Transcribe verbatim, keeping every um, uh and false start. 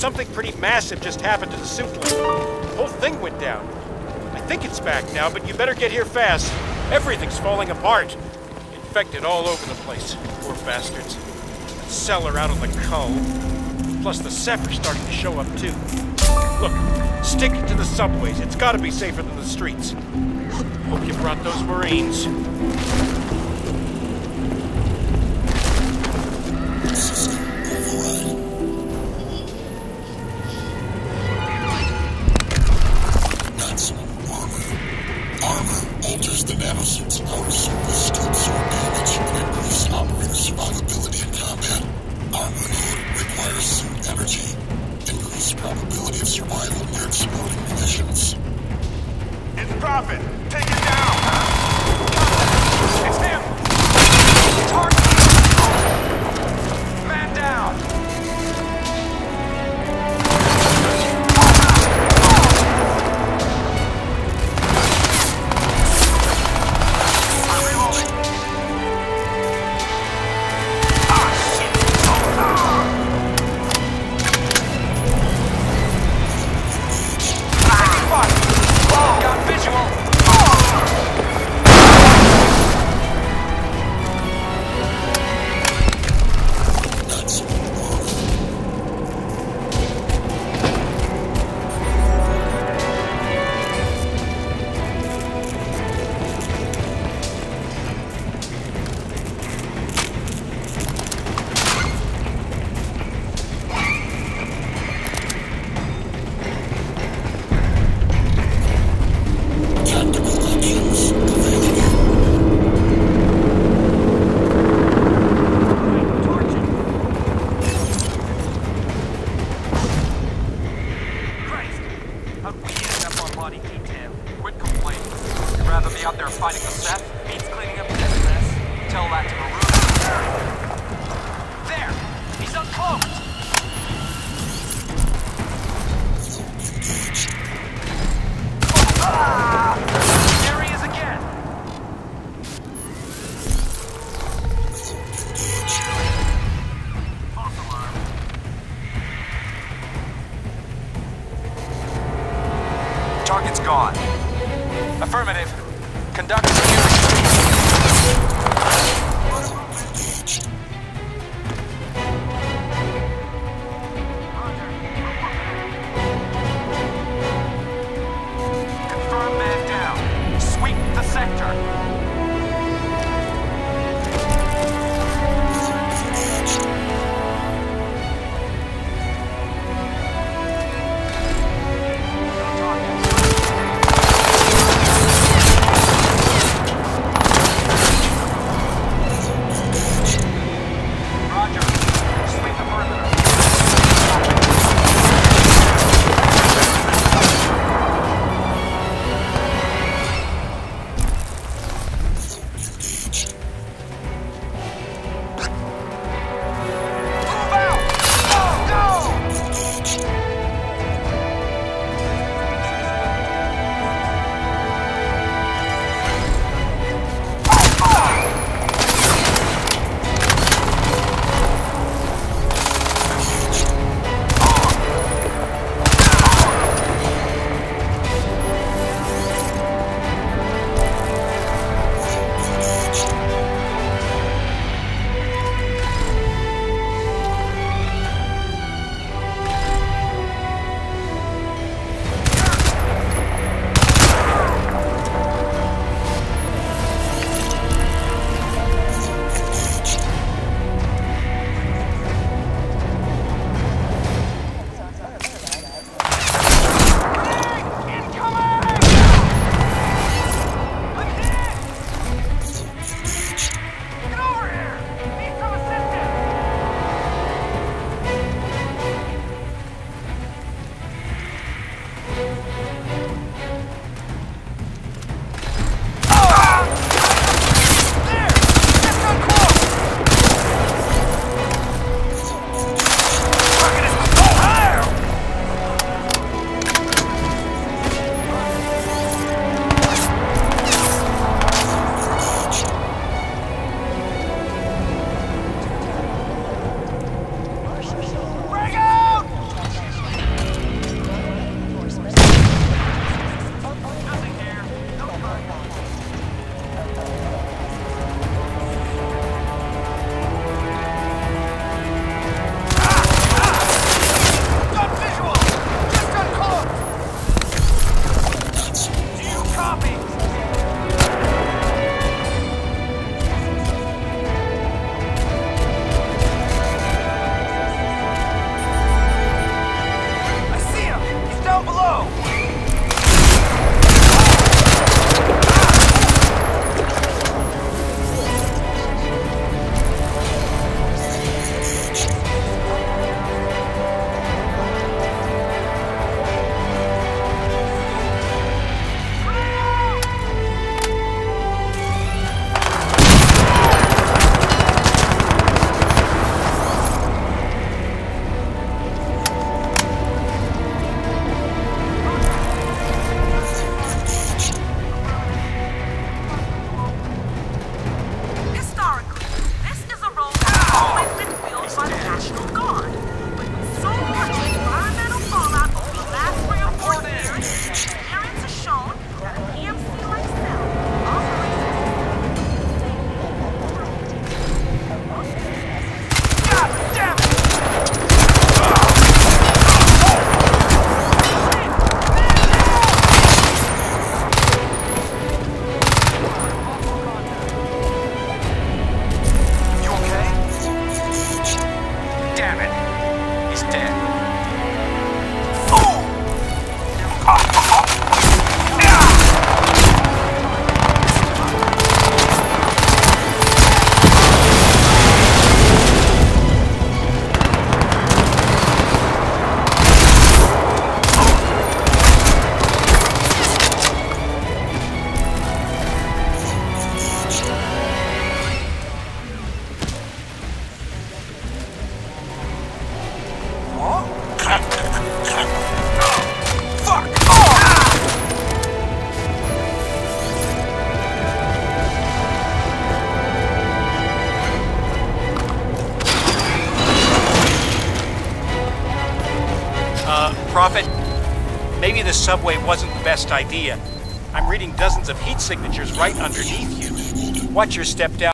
something pretty massive just happened to the soup line. The whole thing went down. I think it's back now, but you better get here fast. Everything's falling apart. Infected all over the place. Poor bastards. That cellar out on the Cull. Plus the Zephyr's starting to show up too. Look, stick to the subways. It's gotta be safer than the streets. Hope you brought those Marines. The nanosuit's outer surface to absorb damage and increase operator survivability in combat. Armor mode requires suit energy. Increased probability of survival near exploding munitions. It's Prophet! Take it down! It's him! Target! Man down! Target's gone. Affirmative. Conduct security. Confirm man down. Sweep the sector. Maybe the subway wasn't the best idea. I'm reading dozens of heat signatures right underneath you. Watch your step down.